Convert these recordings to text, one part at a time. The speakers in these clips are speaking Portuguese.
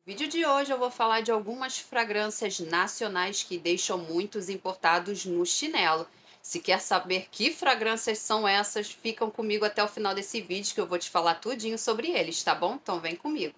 No vídeo de hoje eu vou falar de algumas fragrâncias nacionais que deixam muitos importados no chinelo. Se quer saber que fragrâncias são essas, ficam comigo até o final desse vídeo que eu vou te falar tudinho sobre eles, tá bom? Então vem comigo.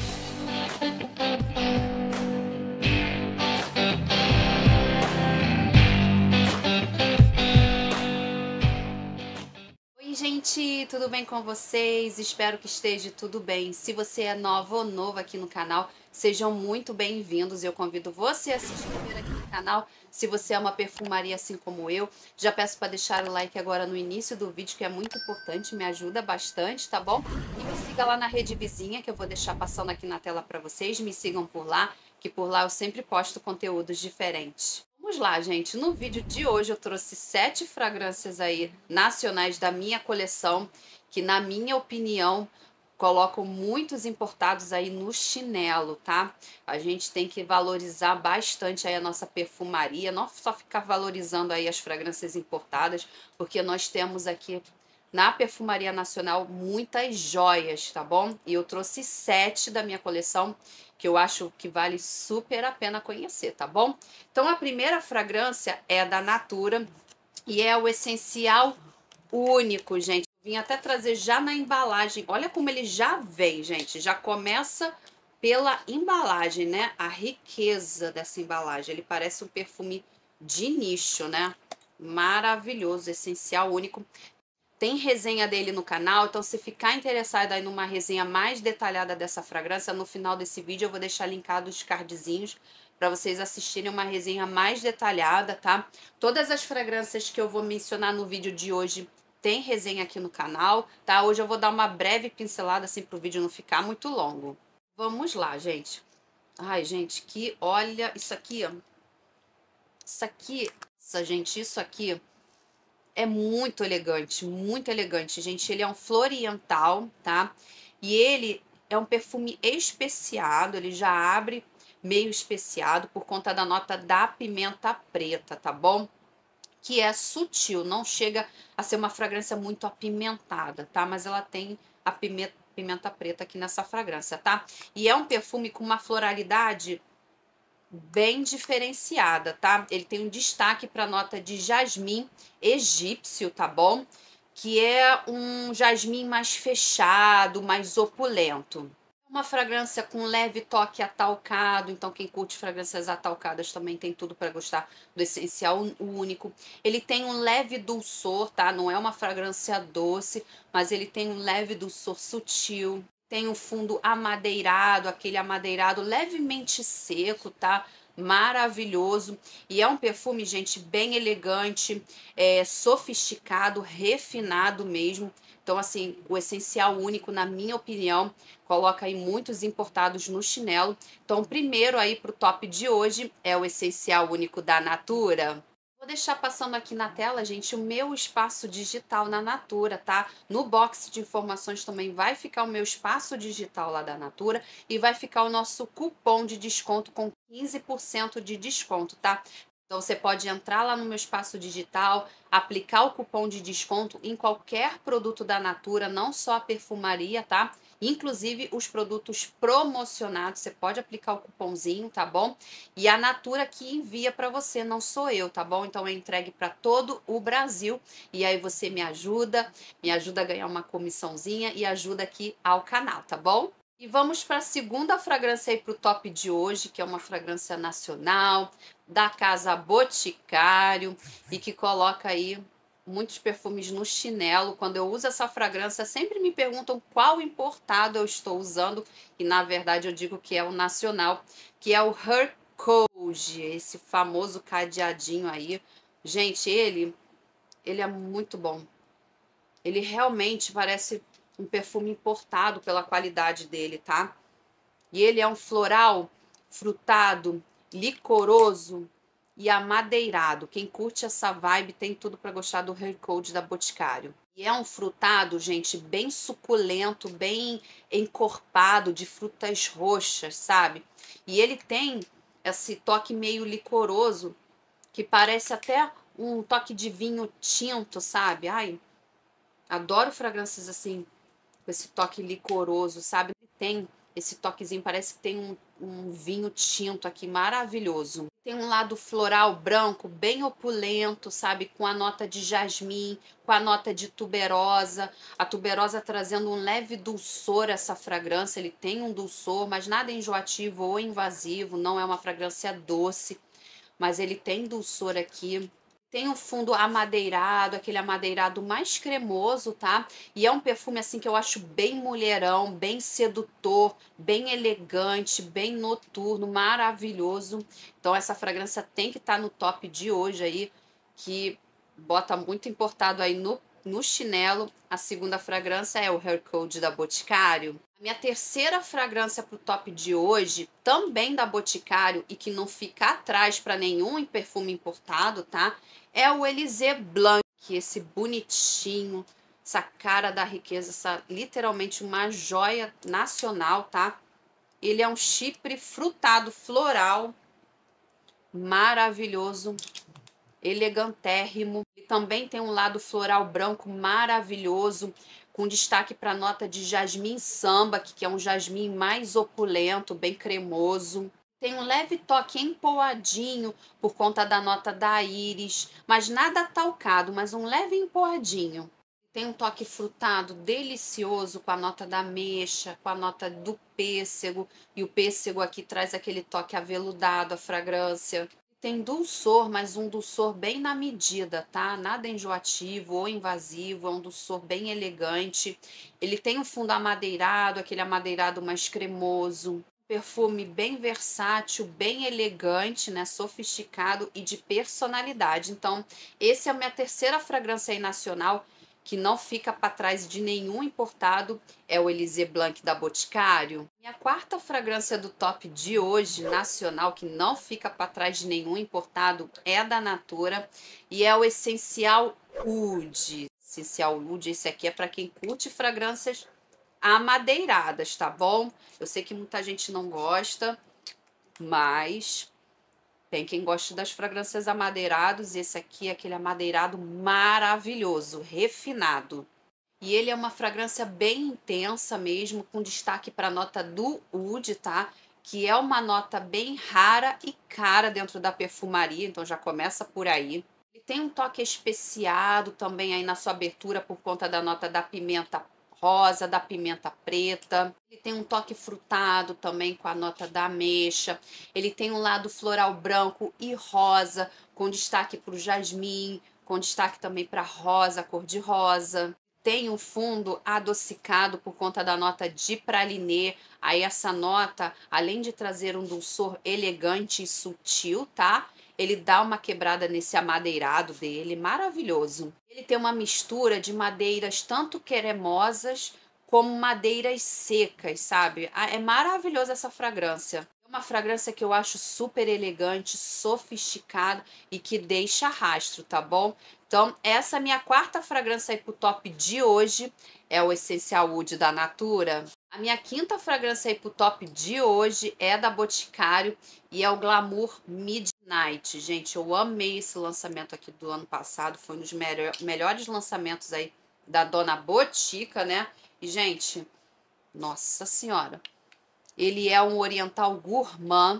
Oi, gente, tudo bem com vocês? Espero que esteja tudo bem. Se você é nova ou novo aqui no canal, sejam muito bem-vindos. Eu convido você a se inscrever aqui no canal. Se você é uma perfumaria assim como eu, já peço para deixar o like agora no início do vídeo, que é muito importante, me ajuda bastante, tá bom? E me siga lá na rede vizinha, que eu vou deixar passando aqui na tela para vocês. Me sigam por lá, que por lá eu sempre posto conteúdos diferentes. Vamos lá, gente. No vídeo de hoje eu trouxe 7 fragrâncias aí nacionais da minha coleção, que na minha opinião colocam muitos importados aí no chinelo, tá? A gente tem que valorizar bastante aí a nossa perfumaria, não só ficar valorizando aí as fragrâncias importadas, porque nós temos aqui na perfumaria nacional muitas joias, tá bom? E eu trouxe 7 da minha coleção que eu acho que vale super a pena conhecer, tá bom? Então a primeira fragrância é da Natura e é o essencial único, gente. Vim até trazer já na embalagem. Olha como ele já vem, gente. Já começa pela embalagem, né? A riqueza dessa embalagem. Ele parece um perfume de nicho, né? Maravilhoso, essencial único. Tem resenha dele no canal, então se ficar interessado aí numa resenha mais detalhada dessa fragrância, no final desse vídeo eu vou deixar linkado os cardzinhos para vocês assistirem uma resenha mais detalhada, tá? Todas as fragrâncias que eu vou mencionar no vídeo de hoje tem resenha aqui no canal, tá? Hoje eu vou dar uma breve pincelada assim para o vídeo não ficar muito longo. Vamos lá, gente. Ai, gente, que olha isso aqui, ó. Isso aqui é muito elegante, gente. Ele é um floriental, tá? E ele é um perfume especiado, ele já abre meio especiado por conta da nota da pimenta preta, tá bom? Que é sutil, não chega a ser uma fragrância muito apimentada, tá? Mas ela tem a pimenta preta aqui nessa fragrância, tá? E é um perfume com uma floralidade bem diferenciada, tá? Ele tem um destaque para a nota de jasmim egípcio, tá bom? Que é um jasmim mais fechado, mais opulento. Uma fragrância com leve toque atalcado, então quem curte fragrâncias atalcadas também tem tudo para gostar do essencial único. Ele tem um leve dulçor, tá? Não é uma fragrância doce, mas ele tem um leve dulçor sutil. Tem um fundo amadeirado, aquele amadeirado levemente seco, tá? Maravilhoso. E é um perfume, gente, bem elegante, sofisticado, refinado mesmo. Então, assim, o essencial único, na minha opinião, coloca aí muitos importados no chinelo. Então, o primeiro aí pro top de hoje é o essencial único da Natura. Vou deixar passando aqui na tela, gente, o meu espaço digital na Natura, tá? No box de informações também vai ficar o meu espaço digital lá da Natura e vai ficar o nosso cupom de desconto com 15% de desconto, tá? Então você pode entrar lá no meu espaço digital, aplicar o cupom de desconto em qualquer produto da Natura, não só a perfumaria, tá? Inclusive os produtos promocionados, você pode aplicar o cupomzinho, tá bom? E a Natura que envia para você, não sou eu, tá bom? Então é entregue para todo o Brasil e aí você me ajuda a ganhar uma comissãozinha e ajuda aqui ao canal, tá bom? E vamos para a segunda fragrância aí para o top de hoje, que é uma fragrância nacional da Casa Boticário e que coloca aí muitos perfumes no chinelo. Quando eu uso essa fragrância, sempre me perguntam qual importado eu estou usando e na verdade eu digo que é o nacional, que é o Her Code, esse famoso cadeadinho aí. Gente, ele é muito bom. Ele realmente parece um perfume importado pela qualidade dele, tá? E ele é um floral frutado, licoroso e amadeirado. Quem curte essa vibe tem tudo para gostar do Hair Code da Boticário. E é um frutado, gente, bem suculento, bem encorpado, de frutas roxas, sabe? E ele tem esse toque meio licoroso, que parece até um toque de vinho tinto, sabe? Ai, adoro fragrâncias assim, com esse toque licoroso, sabe? Ele tem Esse toquezinho parece que tem um vinho tinto aqui maravilhoso. Tem um lado floral branco bem opulento, sabe? Com a nota de jasmim, com a nota de tuberosa. A tuberosa trazendo um leve dulçor a essa fragrância. Ele tem um dulçor, mas nada enjoativo ou invasivo. Não é uma fragrância doce, mas ele tem dulçor aqui. Tem um fundo amadeirado, aquele amadeirado mais cremoso, tá? E é um perfume assim que eu acho bem mulherão, bem sedutor, bem elegante, bem noturno, maravilhoso. Então essa fragrância tem que estar no top de hoje aí, que bota muito importado aí no chinelo. A segunda fragrância é o Hair Code da Boticário. A minha terceira fragrância para o top de hoje, também da Boticário e que não fica atrás para nenhum perfume importado, tá? É o Élysée Blanc, esse bonitinho, essa cara da riqueza, essa literalmente uma joia nacional, tá? Ele é um chipre frutado floral, maravilhoso, elegantérrimo. E também tem um lado floral branco maravilhoso, com destaque para a nota de jasmim samba, que é um jasmim mais opulento, bem cremoso. Tem um leve toque empoadinho por conta da nota da íris, mas nada talcado, mas um leve empoadinho. Tem um toque frutado delicioso com a nota da ameixa, com a nota do pêssego, e o pêssego aqui traz aquele toque aveludado, a fragrância. Tem dulçor, mas um dulçor bem na medida, tá? Nada enjoativo ou invasivo, é um dulçor bem elegante. Ele tem um fundo amadeirado, aquele amadeirado mais cremoso. Perfume bem versátil, bem elegante, né? Sofisticado e de personalidade. Então, esse é a minha terceira fragrância aí nacional, que não fica para trás de nenhum importado, é o Élysée Blanc da Boticário. E a quarta fragrância do top de hoje, nacional, que não fica para trás de nenhum importado, é a da Natura e é o Essencial Oud. Essencial Oud, esse aqui é para quem curte fragrâncias amadeiradas, tá bom? Eu sei que muita gente não gosta, mas tem quem goste das fragrâncias amadeiradas. Esse aqui é aquele amadeirado maravilhoso, refinado. E ele é uma fragrância bem intensa mesmo, com destaque para a nota do oud, tá? Que é uma nota bem rara e cara dentro da perfumaria, então já começa por aí. Ele tem um toque especiado também aí na sua abertura por conta da nota da pimenta rosa, da pimenta preta. Ele tem um toque frutado também com a nota da ameixa. Ele tem um lado floral branco e rosa, com destaque para o jasmim, com destaque também para rosa, cor de rosa. Tem um fundo adocicado por conta da nota de pralinê. Aí essa nota, além de trazer um dulçor elegante e sutil, tá? Ele dá uma quebrada nesse amadeirado dele, maravilhoso. Ele tem uma mistura de madeiras tanto cremosas como madeiras secas, sabe? É maravilhosa essa fragrância. É uma fragrância que eu acho super elegante, sofisticada e que deixa rastro, tá bom? Então, essa é a minha quarta fragrância aí pro top de hoje, é o Essencial Oud da Natura. A minha quinta fragrância aí pro top de hoje é da Boticário e é o Glamour Midnight. Gente, eu amei esse lançamento aqui do ano passado, foi um dos melhores lançamentos aí da Dona Botica, né? E, gente, nossa senhora, ele é um oriental gourmand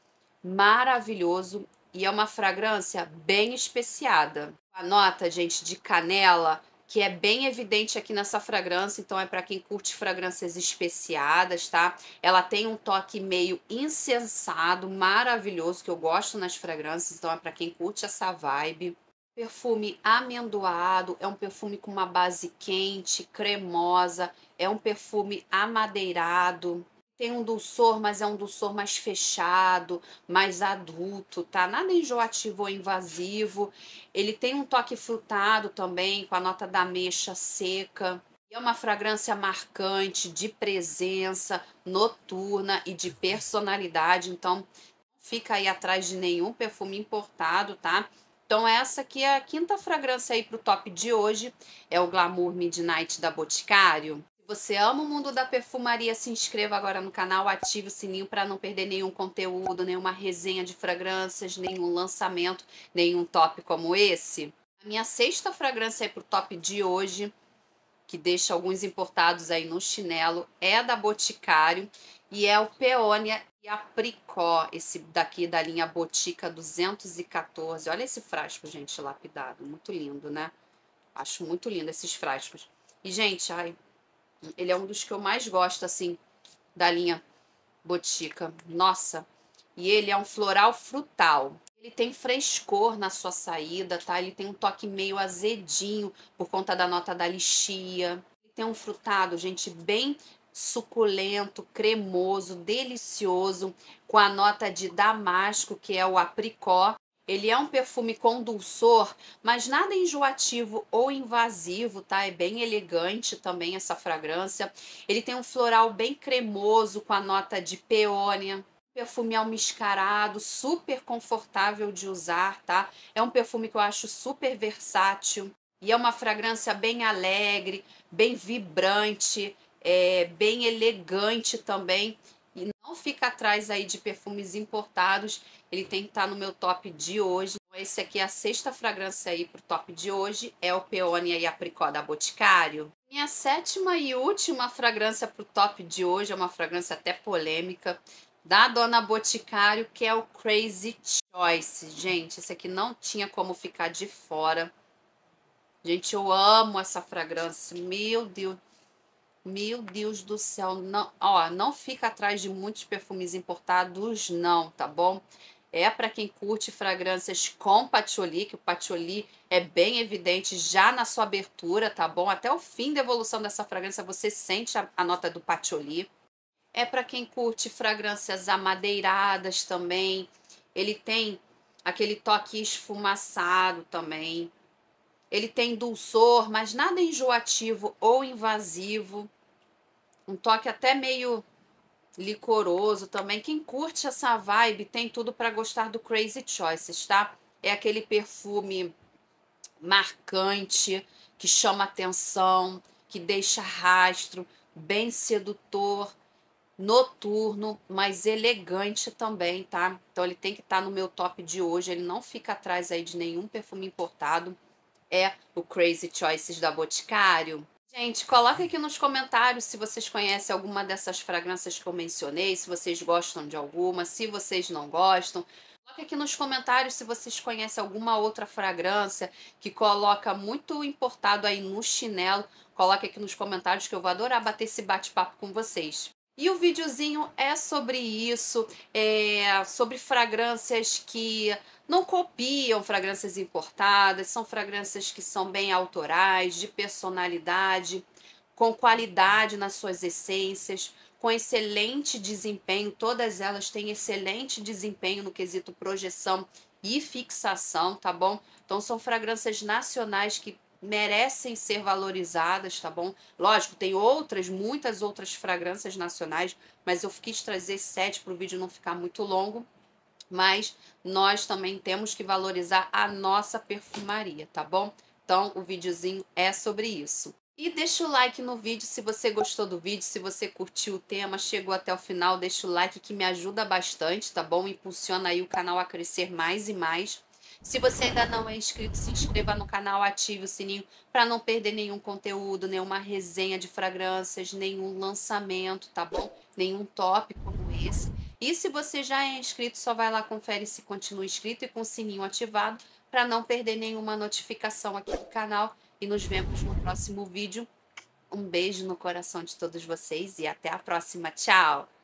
maravilhoso e é uma fragrância bem especiada. A nota, gente, de canela, que é bem evidente aqui nessa fragrância, então é para quem curte fragrâncias especiadas, tá? Ela tem um toque meio incensado, maravilhoso, que eu gosto nas fragrâncias, então é para quem curte essa vibe. Perfume amendoado, é um perfume com uma base quente, cremosa, é um perfume amadeirado. Tem um dulçor, mas é um dulçor mais fechado, mais adulto, tá? Nada enjoativo ou invasivo. Ele tem um toque frutado também, com a nota da ameixa seca. E é uma fragrância marcante, de presença, noturna e de personalidade. Então, não fica aí atrás de nenhum perfume importado, tá? Então, essa aqui é a quinta fragrância aí pro top de hoje. É o Glamour Midnight da Boticário. Você ama o mundo da perfumaria, se inscreva agora no canal, ative o sininho para não perder nenhum conteúdo, nenhuma resenha de fragrâncias, nenhum lançamento, nenhum top como esse. A minha sexta fragrância aí pro top de hoje, que deixa alguns importados aí no chinelo, é a da Boticário E é o Peônia e Apricó, esse daqui da linha Botica 214. Olha esse frasco, gente, lapidado. Muito lindo, né? Acho muito lindo esses frascos. E, gente, ai, ele é um dos que eu mais gosto, assim, da linha Botica. Nossa! E ele é um floral frutal. Ele tem frescor na sua saída, tá? Ele tem um toque meio azedinho por conta da nota da lichia. Ele tem um frutado, gente, bem suculento, cremoso, delicioso, com a nota de damasco, que é o apricó. Ele é um perfume com dulçor, mas nada enjoativo ou invasivo, tá? É bem elegante também essa fragrância. Ele tem um floral bem cremoso com a nota de peônia. Perfume almiscarado, super confortável de usar, tá? É um perfume que eu acho super versátil e é uma fragrância bem alegre, bem vibrante, bem elegante também. E não fica atrás aí de perfumes importados. Ele tem que estar no meu top de hoje. Esse aqui é a sexta fragrância aí pro top de hoje. É o Peônia e Apricó da Boticário. Minha sétima e última fragrância pro top de hoje é uma fragrância até polêmica da Dona Boticário, que é o Crazy Choice. Gente, esse aqui não tinha como ficar de fora. Gente, eu amo essa fragrância. Meu Deus do céu. Não, ó, não fica atrás de muitos perfumes importados, não, tá bom? É para quem curte fragrâncias com patchouli, que o patchouli é bem evidente já na sua abertura, tá bom? Até o fim da evolução dessa fragrância você sente a nota do patchouli. É para quem curte fragrâncias amadeiradas também. Ele tem aquele toque esfumaçado também. Ele tem dulçor, mas nada enjoativo ou invasivo. Um toque até meio licoroso também. Quem curte essa vibe tem tudo para gostar do Crazy Choices, tá? É aquele perfume marcante, que chama atenção, que deixa rastro, bem sedutor, noturno, mas elegante também, tá? Então ele tem que estar no meu top de hoje, ele não fica atrás aí de nenhum perfume importado. É o Crazy Choices da Boticário. Gente, coloca aqui nos comentários se vocês conhecem alguma dessas fragrâncias que eu mencionei, se vocês gostam de alguma, se vocês não gostam. Coloca aqui nos comentários se vocês conhecem alguma outra fragrância que coloca muito importado aí no chinelo. Coloca aqui nos comentários que eu vou adorar bater esse bate-papo com vocês. E o videozinho é sobre isso, sobre fragrâncias que não copiam fragrâncias importadas, são fragrâncias que são bem autorais, de personalidade, com qualidade nas suas essências, com excelente desempenho, todas elas têm excelente desempenho no quesito projeção e fixação, tá bom? Então são fragrâncias nacionais que merecem ser valorizadas, tá bom? Lógico, tem muitas outras fragrâncias nacionais, mas eu quis trazer 7 para o vídeo não ficar muito longo. Mas nós também temos que valorizar a nossa perfumaria, tá bom? Então o videozinho é sobre isso. E deixa o like no vídeo se você gostou do vídeo, se você curtiu o tema, chegou até o final, deixa o like que me ajuda bastante, tá bom? Impulsiona aí o canal a crescer mais e mais. Se você ainda não é inscrito, se inscreva no canal, ative o sininho para não perder nenhum conteúdo, nenhuma resenha de fragrâncias, nenhum lançamento, tá bom? Nenhum top como esse. E se você já é inscrito, só vai lá, confere se continua inscrito e com o sininho ativado para não perder nenhuma notificação aqui do canal. E nos vemos no próximo vídeo. Um beijo no coração de todos vocês e até a próxima. Tchau!